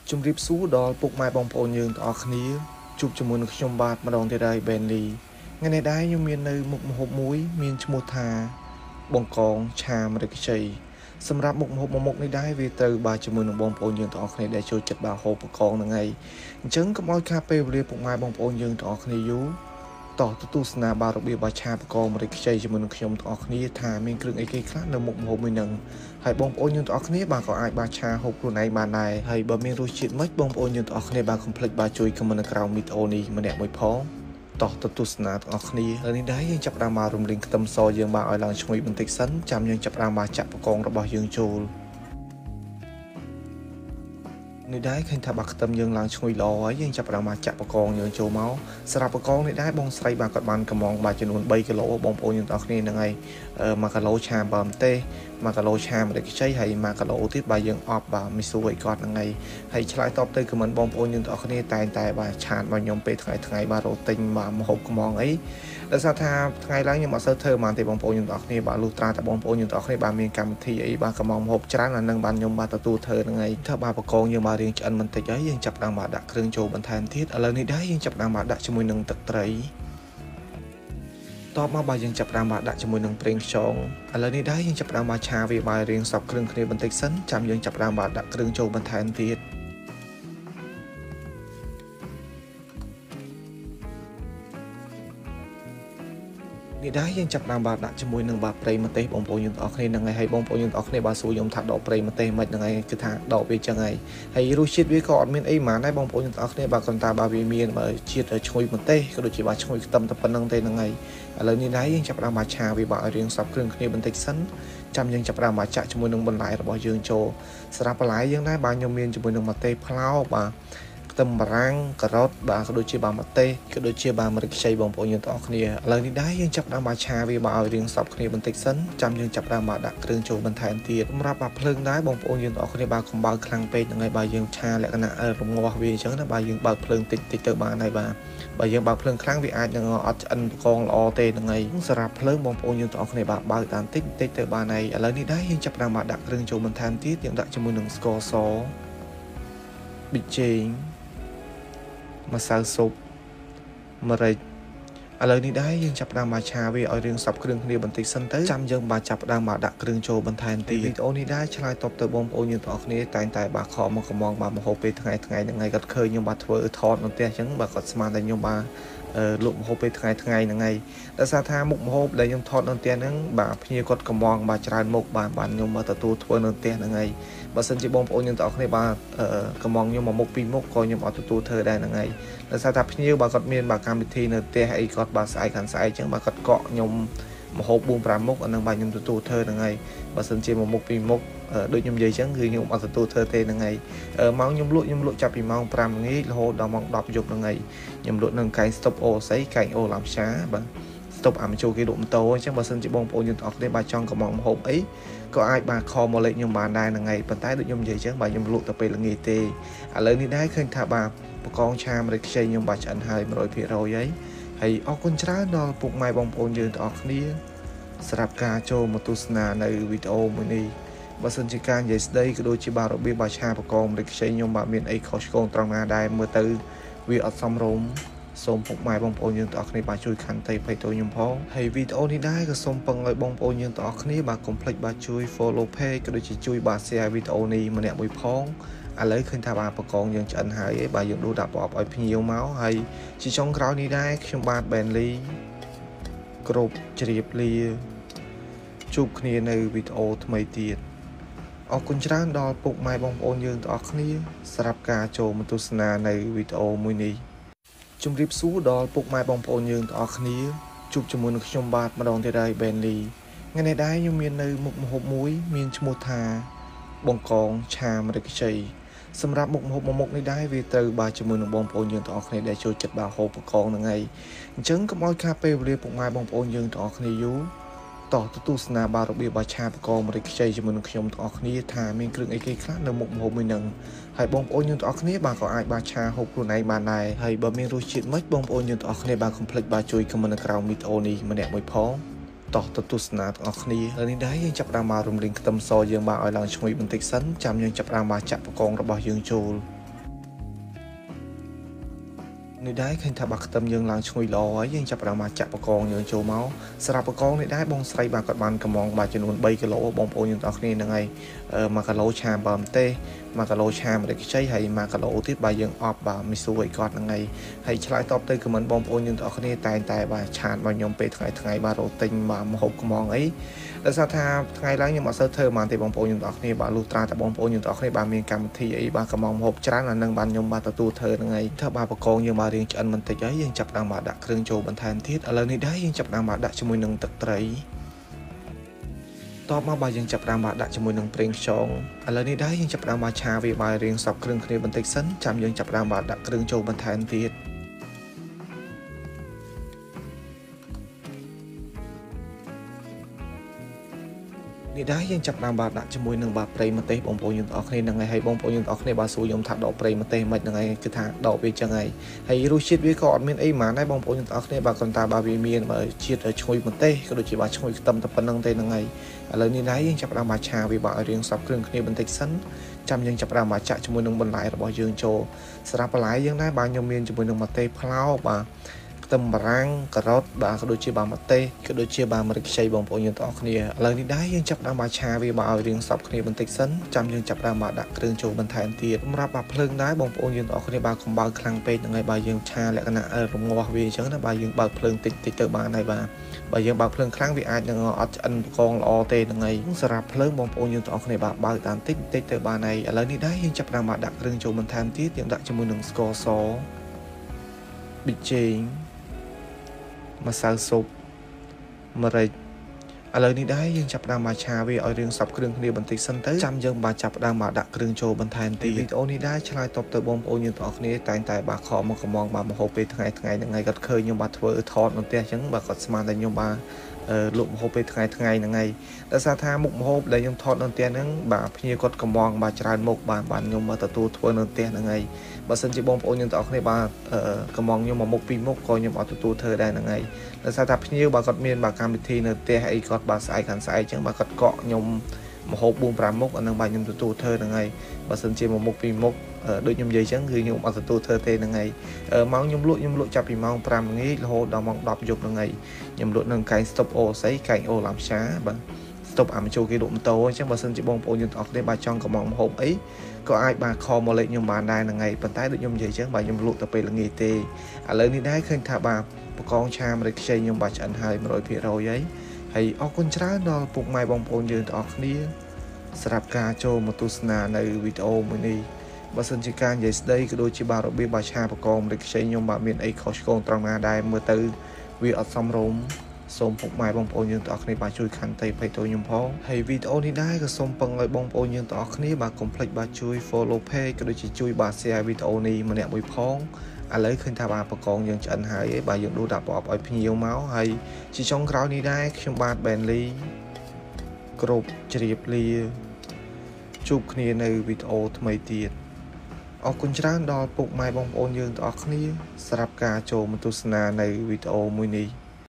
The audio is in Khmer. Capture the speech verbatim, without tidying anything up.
ជំរាបសួរដល់ពុកម៉ែបងប្អូនយើងទាំងអស់គ្នាជួបជាមួយនឹងខ្ញុំបាទម្ដងទៀតហើយ Benly ថ្ងៃនេះដែរខ្ញុំមាននៅមុខម្ហូបមួយមានឈ្មោះថាបង្កងឆាម្រេចខ្ចីសម្រាប់មុខម្ហូបមួយមុខនេះដែរវាត្រូវបាទជាមួយនឹងបងប្អូនយើងទាំងអស់គ្នាដែលចូលចិត្តបាទហូបបង្កងហ្នឹងហើយអញ្ចឹងកុំឲ្យខាតពេលវេលាពុកម៉ែបងប្អូនយើងទាំងអស់គ្នាយូរតោះទស្សនាបាទរបៀបបាទឆាបង្កងម្រេចខ្ចីជាមួយនឹងខ្ញុំទាំងអស់គ្នាថាមានគ្រឿងអីគេខ្លះនៅមុខម្ហូបមួយហ្នឹងហើយបងប្អូនយើងទាំងអស់គ្នាបាទក៏អាចបាទឆាហូបខ្លួនឯងបានដែរហើយបើមានរសជាតិមិនបងប្អូនយើងទាំងអស់គ្នាបាទកុំភ្លេចបាទជួយ comment នៅក្រោមវីដេអូនេះម្នាក់មួយផងតោះទស្សនាទាំងអស់គ្នាហើយនេះដែរយើងចាប់ផ្ដើមមករំលឹងខ្ទឹមសយើងបាទឲ្យឡើងឈ្ងុយបន្តិចសិនចាំយើងចាប់ផ្ដើមបាទចាក់បង្កងរបស់យើងចូលនេះដែរឃើញថាបាទខ្ទឹមយើងឡើងឈ្ងុយល្អហើយយើងចាប់ផ្ដើមមកចាក់បង្កងយើងចូលមកសម្រាប់បង្កងនេះដែរបងស្រីបាទគាត់បានកំងបាទចំនួន3គីឡូបងប្អូនយើងទាំងអស់គ្នាហ្នឹងហើយ1គីឡូឆាបើម្ទេស1គីឡូឆាម្រេចខ្ចីហើយ1គីឡូទៀតបាទយើងអប់បាទមីស៊ូឲ្យគាត់ហ្នឹងហើយហើយឆ្លើយតបទៅខមមិនបងប្អូនយើងទាំងអស់គ្នាតែងតែបាទឆាតមកខ្ញុំពេលថ្ងៃថ្ងៃបាទរត់ទិញបាទម្ហូបកំងអីដោយសារថាថ្ងៃឡើងខ្ញុំអត់សូវធ្វើបានទេបងប្អូនយើងទាំងអស់គ្នាបាទលុះត្រាតែបងប្អូនយើងទាំងអស់គ្នាបាទមានកម្មវិធីអីបាទកំងម្ហូបច្រើនអានឹងបាទខ្ញុំបាទទទួលធ្វើហ្នឹងហើយថាបាទបង្កងយើងបាទរៀងឆ្អិនបន្តិចហើយយើងចាប់ដើមបាទដាក់គ្រឿងចូលបន្ថែមទៀតឥឡូវនេះដែរយើងចាប់ដើមបាទដាក់ជាមួយនឹងទឹកត្រីតបមកបាទយើងចាប់ដើមបាទដាក់ជាមួយនឹងប្រេងខ្យងឥឡូវនេះដែរយើងចាប់ដើមបាទឆាវាបាទរៀងសពគ្រឿងគ្នាបន្តិចសិនចាំយើងចាប់ដើមបាទដាក់គ្រឿងចូលបន្ថែមទៀតនេះដែរយើងចាប់ដើមបាទដាក់ជាមួយនឹងបាទប្រេងម្ទេសបងប្អូនយើងទាំងអស់គ្នាហ្នឹងហើយហើយបងប្អូនយើងទាំងអស់គ្នាបាទសួរខ្ញុំថាដកប្រេងម្ទេសមិនហ្នឹងហើយគឺថាដកវាចឹងហើយហើយរសជាតិវាក៏អត់មានអីហ្មងដែរបងប្អូនយើងទាំងអស់គ្នាបាទគ្រាន់តែបាទវាមានបាទជាតិឈ្ងុយម្ទេសក៏ដូចជាបាទឈ្ងុយខ្ទឹមតែប៉ុណ្្នឹងទេហ្នឹងហើយឥឡូវនេះដែរយើងចាប់ដើមបាទឆាវាបាទឲ្យរៀងសព្វគ្រឿងគ្នាបន្តិចសិនចាំយើងចាប់ដើមបាទចាក់ជាមួយនឹងបន្លែរបស់យើងចូលសម្រាប់បន្លែយើងដែរបាទខ្ញុំមានជាមួយនឹងម្ទេសផ្លោកបាទខ្ទឹមបារាំងការ៉ុតបាទក៏ដូចជាបាទម្ទេសក៏ដូចជាបាទម្រេចខ្ចីបងប្អូនយើងទាំងអស់គ្នាឥឡូវនេះដែរយើងចាប់ដើមបាទឆាវាបាទឲ្យរៀងសព្វគ្នាបន្តិចសិនចាំយើងចាប់ដើមបាទដាក់គ្រឿងចូលបន្ថែមទៀតសម្រាប់បាទភ្លើងដែរបងប្អូនយើងទាំងអស់គ្នាបាទកុំបើកខ្លាំងពេកហ្នឹងហើយបាទយើងឆាលក្ខណៈរងាស់វាអញ្ចឹងណាបាទយើងបើកភ្លើងតិចតិចទៅបានហើយបាទបើយើងបើកភ្លើងខ្លាំងវាអាចនឹងអត់ឆ្អិនបង្កងល្អទេហ្នឹងហើយសម្រាប់ភ្លើងបងប្អូនយើងទាំងអស់គ្នាបាទបើកតាមតិចតិចទៅបានហើយឥឡូវនេះដែរយើងចាប់ដើមបាទដាក់គ្រឿងចូលបន្ថែមទៀតយើងដាក់ជាមួយនឹងស្ករសប៊ីចេងម្សៅស៊ុបម្រេចឥឡូវនេះដែរយើងចាប់ផ្ដើមមកឆាវាឲ្យរៀងសព្វគ្រឿងគ្នាបន្តិចសិនទៅចាំយើងបាទចាប់ផ្ដើមមកដាក់គ្រឿងចូលបន្ថែមទៀតវីដេអូនេះដែរឆ្លើយតបទៅបងប្អូនយើងទាំងអស់គ្នាតែងតែបាទខកមកកំងបាទមហូបពេលថ្ងៃថ្ងៃហ្នឹងហើយគាត់ឃើញខ្ញុំបាទធ្វើថតនៅផ្ទះអញ្ចឹងបាទគាត់ស្មានតែខ្ញុំបាទលក់មហូបពេលថ្ងៃថ្ងៃហ្នឹងហើយដោយសារថាមុខមហូបដែលខ្ញុំថតនៅផ្ទះហ្នឹងបាទភ្ញៀវគាត់កំងបាទច្រើនមុខបាទបាទខ្ញុំបាទទទួលធ្វើនៅផ្ទះហ្នឹងហើយបើសិនជាបងប្អូនយើងទាំងអស់គ្នាបាទកំងខ្ញុំមកមុខពីរមុខក៏ខ្ញុំអត់ទទួលធ្វើដែរហ្នឹងហើយដោយសារថាភ្ញៀវបាទគាត់មានបាទកម្មវិធីនៅផ្ទះអីគាត់បាទស្អែកខាងស្អែកអញ្ចឹងបាទគាត់កក់ខ្ញុំមហូបបួនប្រាំមុខអានឹងបាទខ្ញុំទទួលធ្វើហ្នឹងហើយបើសិនជាមួយមុខពីរមុខដូចខ្ញុំនិយាយអញ្ចឹងគឺខ្ញុំអត់ទទួលធ្វើទេហ្នឹងហើយម៉ោងខ្ញុំលក់ខ្ញុំលក់ចាប់ពីម៉ោងប្រាំល្ងាចរហូតដល់ម៉ោងដប់យប់ហ្នឹងហើយខ្ញុំលក់នៅកែងស្តុបអូស័យកែងអូឡាំឆាបាទស្តុបអាមជូគេលក់ម៉ូតូអញ្ចឹងបើសិនជាបងប្អូនយើងទាំងអស់គ្នាបាទចង់កំងមហូបអីក៏អាចបាទខលមកលេខខ្ញុំបានដែរហ្នឹងហើយប៉ុន្តែដូចខ្ញុំនិយាយអញ្ចឹងបាទខ្ញុំលក់ទៅពេលល្ងាចទេឥឡូវនេះដែរឃើញថាបាទបង្កងឆាម្រេចខ្ចីខ្ញុំបាទឆ្អិនហើយ một trăm phần trăm ហើយហើយអរគុណច្រើនដល់ពុកម៉ែបងប្អូនយើងទាំងអស់គ្នាសម្រាប់ការចូលមកទស្សនានៅវីដេអូមួយនេះបើសិនជាការនិយាយស្ដីក៏ដូចជាបាទរបៀបបាទឆាបង្កងម្រេចខ្ចីខ្ញុំបាទមានអីខុសឆ្គងត្រង់ណាដែរមើលទៅវាអត់សមរម្យសូមពុកម៉ែបងប្អូនយើងទាំងអស់គ្នាបាទជួយខន្តីភ័យទោសខ្ញុំផងហើយវីដេអូនេះដែរក៏សូមពឹងឲ្យបងប្អូនយើងទាំងអស់គ្នាបាទកុំភ្លេចបាទជួយ follow page ក៏ដូចជាជួយបាទ share វីដេអូនេះម្នាក់មួយផងឥឡូវឃើញថាបាទបង្កងយើងឆ្អិនហើយបាទយើងដួសដាក់ប្រអប់ឲ្យភ្ញៀវមកហើយជាចុងក្រោយនេះដែរខ្ញុំបាទ Benly គ្រប់ជ្រាបលាជួបគ្នានៅវីដេអូថ្មីទៀតអរគុណច្រើនដល់ពុកម៉ែបងប្អូនយើងទាំងអស់គ្នាសម្រាប់ការចូលមកទស្សនានៅវីដេអូមួយនេះជំរាបសួរដល់ពុកម៉ែបងប្អូនយើងទាំងអស់គ្នាជួបជាមួយនឹងខ្ញុំបាទម្ដងទៀតហើយ Benly ថ្ងៃនេះដែរខ្ញុំមាននៅមុខម្ហូបមួយមានឈ្មោះថាបង្កងឆាម្រេចខ្ចីសម្រាប់មុខម្ហូបមួយមុខនេះដែរវាត្រូវបាទជាមួយនឹងបងប្អូនយើងទាំងអស់គ្នាដែលចូលចិត្តបាទហូបបង្កងហ្នឹងហើយអញ្ចឹងកុំឲ្យខាតពេលវេលាពុកម៉ែបងប្អូនយើងទាំងអស់គ្នាយូរតោះទស្សនាបាទរបៀបបាទឆាបង្កងម្រេចខ្ចីជាមួយនឹងខ្ញុំទាំងអស់គ្នាថាមានគ្រឿងអីគេខ្លះនៅមុខម្ហូបមួយហ្នឹងហើយបងប្អូនយើងទាំងអស់គ្នាបាទក៏អាចបាទឆាហូបខ្លួនឯងបានដែរហើយបើមានរសជាតិមិនបងប្អូនយើងទាំងអស់គ្នាបាទកុំភ្លេចបាទជួយ comment នៅក្រោមវីដេអូនេះម្នាក់មួយផងតោះទស្សនាទាំងអស់គ្នាហើយនេះដែរយើងចាប់ផ្ដើមមករំលឹងខ្ទឹមសយើងបាទឲ្យឡើងឈ្ងុយបន្តិចសិនចាំយើងចាប់ផ្ដើមបាទចាក់បង្កងរបស់យើងចូលនេះដែរឃើញថាបាក់ខ្ទឹមយើងឡើងឈ្ងុយល្អហើយយើងចាប់ផ្ដើមមកចាក់បកងយើងចូលមកសម្រាប់បកងនេះដែរបងស្រីបាទគាត់បានកំងបាទចំនួន3គីឡូបងប្អូនយើងទាំងអស់គ្នាហ្នឹងហើយមួយគីឡូឆាបើម្ទេសមួយគីឡូឆាម្រេចខ្ចីហើយមួយគីឡូទៀតបាទយើងអបបាទមីស៊ូឲ្យគាត់ហ្នឹងហើយហើយឆ្លើយតបទៅខមមិនបងប្អូនយើងទាំងអស់គ្នាតែងតែបាទឆាតមកខ្ញុំពេលថ្ងៃថ្ងៃបាទរត់ទិញបាទម្ហូបកំងអីដោយសារថាថ្ងៃឡើងខ្ញុំអត់សូវធ្វើបានទេបងប្អូនយើងទាំងអស់គ្នាបាទលុះត្រាតែបងប្អូនយើងទាំងអស់គ្នាបាទមានកម្មវិធីអីបាទកំងម្ហូបច្រើនអានឹងបានខ្ញុំបាទទទួលធ្វើហ្នឹងហើយថាបាទបកងយើងបាទរៀងឆ្អិនបន្តិចហើយយើងចាប់ដើមបាទដាក់គ្រឿងចូលបន្ថែមទៀតឥឡូវនេះដែរយើងចាប់ដើមបាទដាក់ជាមួយនឹងទឹកត្រីតបមកបាទយើងចាប់ដើមបាទដាក់ជាមួយនឹងប្រេងខ្យងឥឡូវនេះដែរយើងចាប់ដើមបាទឆាវាបាទរៀងសប់គ្រឿងគ្នាបន្តិចសិនចាំយើងចាប់ដើមបាទដាក់គ្រឿងចូលបន្ថែមទៀតនេះដែរយើងចាប់ដើមបាទដាក់ជាមួយនឹងបាទប្រេងម្ទេសបងប្អូនយើងទាំងអស់គ្នាហ្នឹងហើយបងប្អូនយើងទាំងអស់គ្នាបាទសួរខ្ញុំថាដកប្រេងម្ទេសមិនហ្នឹងហើយគឺថាដកវាចឹងហើយហើយរសជាតិវាក៏អត់មានអីហ្មងដែរបងប្អូនយើងទាំងអស់គ្នាបាទគ្រាន់តែបាទវាមានជាតិឈ្ងុយម្ទេសក៏ដូចជាបាទឈ្ងុយខ្ទឹមតែប៉ុណ្្នឹងទេហ្នឹងហើយឥឡូវនេះដែរយើងចាប់ដើមបាទឆាវាបាទឲ្យរៀងសព្វគ្រឿងគ្នាបន្តិចសិនចាំយើងចាប់ដើមបាទចាក់ជាមួយនឹងបន្លែរបស់យើងចូលសម្រាប់បន្លែយើងដែរបាទខ្ញុំមានជាមួយនឹងម្ទេសផ្លោកបាទខ្ទឹមបារាំងការ៉ុតបាទក៏ដូចជាបាទម្ទេសក៏ដូចជាបាទម្រេចខ្ចីបងប្អូនយើងទាំងអស់គ្នាឥឡូវនេះដែរយើងចាប់ដើមបាទឆាវាបាទឲ្យរៀងសព្វគ្នាបន្តិចសិនចាំយើងចាប់ដើមបាទដាក់គ្រឿងចូលបន្ថែមទៀតសម្រាប់បាទភ្លើងដែរបងប្អូនយើងទាំងអស់គ្នាបាទកុំបើកខ្លាំងពេកហ្នឹងហើយបាទយើងឆាលក្ខណៈរងាស់វាអញ្ចឹងណាបាទយើងបើកភ្លើងតិចតិចទៅបានហើយបាទបើយើងបើកភ្លើងខ្លាំងវាអាចនឹងអត់ឆ្អិនបកងល្អទេហ្នឹងហើយសម្រាប់ភ្លើងបងប្អូនយើងទាំងអស់គ្នាបាទបើកតាមតិចតិចទៅបានហើយឥឡូវនេះដែរយើងចាប់ដើមបាទដាក់គ្រឿងចូលបន្ថែមទៀតយើងដាក់ជាមួយនឹងស្ករសប៊ីចេងម្សៅស៊ុបម្រេចឥឡូវនេះដែរយើងចាប់ផ្ដើមមកឆាវាឲ្យរៀងសព្វគ្រឿងគ្នាបន្តិចសិនទៅចាំយើងបាទចាប់ផ្ដើមមកដាក់គ្រឿងចូលបន្ថែមទៀតវីដេអូនេះដែរឆ្លើយតបទៅបងប្អូនយើងទាំងអស់គ្នាតែងតែបាទខកមកកំងបាទម្ហូបពេលថ្ងៃថ្ងៃហ្នឹងហើយគាត់ឃើញខ្ញុំបាទធ្វើថតនៅផ្ទះអញ្ចឹងបាទគាត់ស្មានតែខ្ញុំបាទលក់ម្ហូបពេលថ្ងៃថ្ងៃហ្នឹងហើយដោយសារថាមុខម្ហូបដែលខ្ញុំថតនៅផ្ទះហ្នឹងបាទភ្ញៀវគាត់កំងបាទច្រើនមុខបាទបាទខ្ញុំបាទទទួលធ្វើនៅផ្ទះហ្នឹងហើយបើសិនជាបងប្អូនយើងទាំងអស់គ្នាបាទកំងខ្ញុំមកមុខពីរមុខក៏ខ្ញុំអត់ទទួលធ្វើដែរហ្នឹងហើយដោយសារថាភ្ញៀវបាទគាត់មានបាទកម្មវិធីនៅផ្ទះអីគាត់បាទស្អែកខាងស្អែកអញ្ចឹងបាទគាត់កក់ខ្ញុំម្ហូបbốn5មុខអានឹងបាទខ្ញុំទទួលធ្វើហ្នឹងហើយបើសិនជាមួយមុខពីរមុខដូចខ្ញុំនិយាយអញ្ចឹងគឺខ្ញុំអត់ទទួលធ្វើទេហ្នឹងហើយម៉ោងខ្ញុំលក់ខ្ញុំលក់ចាប់ពីម៉ោង5ល្ងាចរហូតដល់ម៉ោងដប់យប់ហ្នឹងហើយខ្ញុំលក់នៅកែងស្តុបអូស័យកែងអូឡាំផ្សាបាទស្តុបអាមជូគេលក់ម៉ូតូអញ្ចឹងបើសិនជាបងប្អូនយើងទាំងអស់គ្នាបាទចង់កំងម្ហូបអីក៏អាចបាទខលមកលេខខ្ញុំបានដែរហ្នឹងហើយប៉ុន្តែដូចខ្ញុំនិយាយអញ្ចឹងបាទខ្ញុំលក់ទៅពេលល្ងាចទេឥឡូវនេះដែរឃើញថាបាទបកងឆាម្រេចខ្ចីខ្ញុំបាទឆ្អិនហើយone hundred percentហើយហើយអរគុណច្រើនដល់ពុកម៉ែបងប្អូនយើងទាំងអស់គ្នាសម្រាប់ការចូលមកទស្សនានៅវីដេអូមួយនេះបើសិនជាការនិយាយស្ដីក៏ដូចជាបាទរបៀបបាទឆាបកងម្រេចខ្ចីខ្ញុំបាទមានអីខុសឆ្គងត្រង់ណាដែរមើលទៅវាអត់សមរម្យសូមពុកម៉ែបងប្អូនយើងទាំងអស់គ្នាបាទជួយខន្តីភ័យទោសខ្ញុំផងហើយវីដេអូនេះដែរក៏សូមពឹងឲ្យបងប្អូនយើងទាំងអស់គ្នាបាទកុំភ្លេចបាទជួយ follow page ក៏ដូចជាជួយបាទ share វីដេអូនេះម្នាក់មួយផងឥឡូវឃើញថាបាទបកងយើងឆ្អិនហើយបាទយើងដួសដាក់ប្រអប់ឲ្យភ្ញៀវមកហើយជាចុងក្រោយនេះដែរខ្ញុំបាទ Benly គ្រប់ជ្រាបលាជួបគ្នានៅវីដេអូថ្មីទៀតអរគុណច្រើនដល់ពុកម៉ែបងប្អូនយើងទាំងអស់គ្នាសម្រាប់ការចូលមកទស្សនានៅវីដេអូមួយនេះ